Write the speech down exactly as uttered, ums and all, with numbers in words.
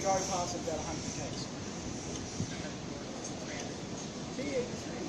go past about one hundred Ks. T X three.